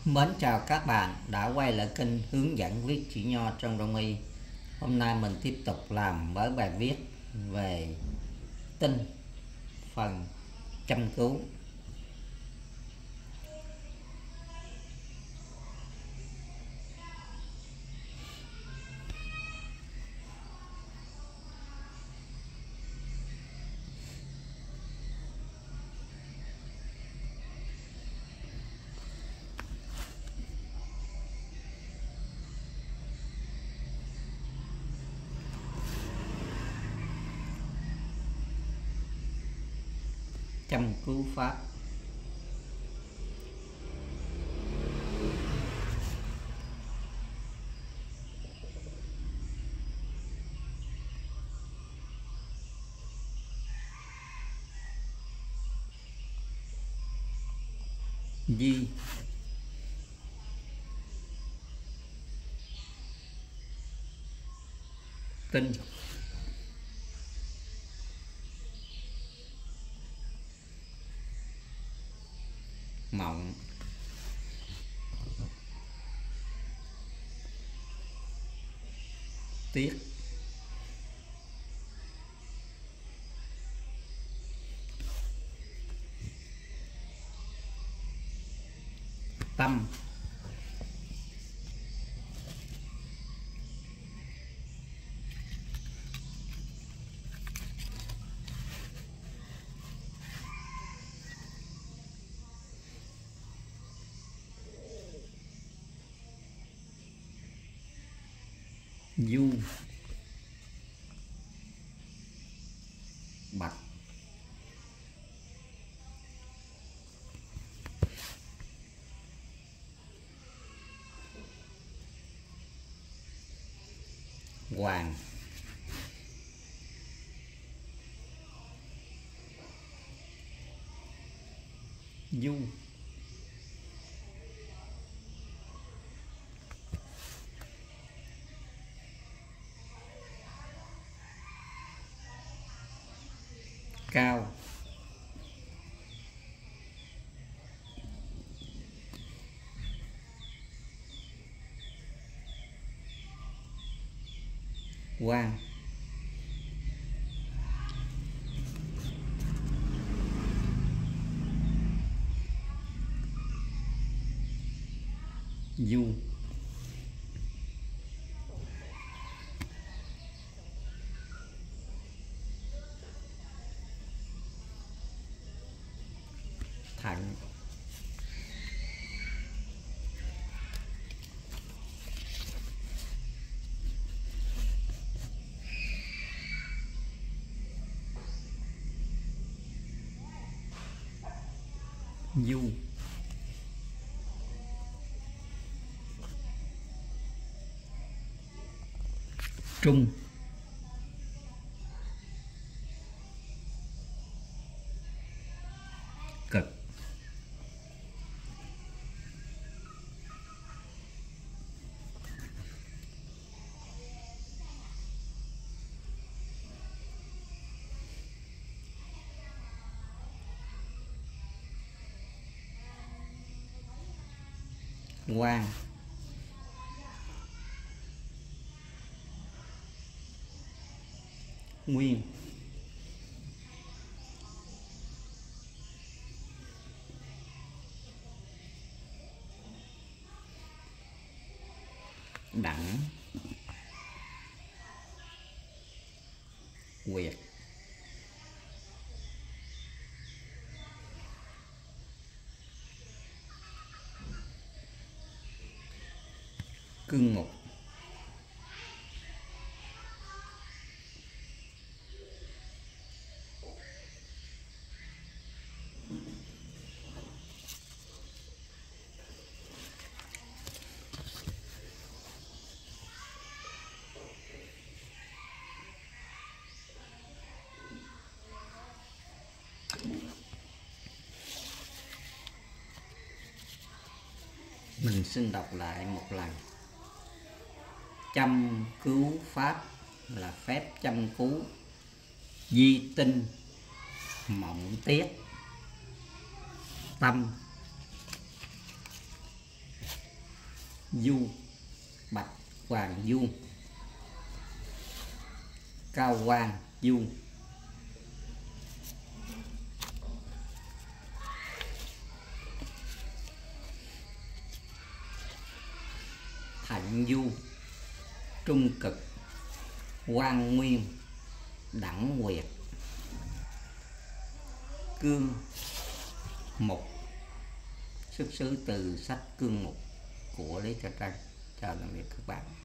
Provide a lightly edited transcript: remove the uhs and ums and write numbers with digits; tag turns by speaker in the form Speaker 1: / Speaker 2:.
Speaker 1: Mến chào các bạn đã quay lại kênh hướng dẫn viết chữ nho trong Đông Y. Hôm nay mình tiếp tục làm với bài viết về tinh phần châm cứu. Châm cứu pháp. Di tinh mộng tiết tâm du bạch hoàng du cao quang du thạnh du trung cực quang nguyên đẳng quyệt cương mục mình xin đọc lại một lần. Châm cứu pháp là phép châm cứu di tinh mộng tiết tâm Du, Bạch Hoàng Du, Cao Quang Du, Thạnh Du, Trung Cực, Quang Nguyên, Đẳng Nguyệt, Cương Mục. Xuất xứ từ sách Cương Mục của Lý Thái Trân. Chào tạm biệt các bạn.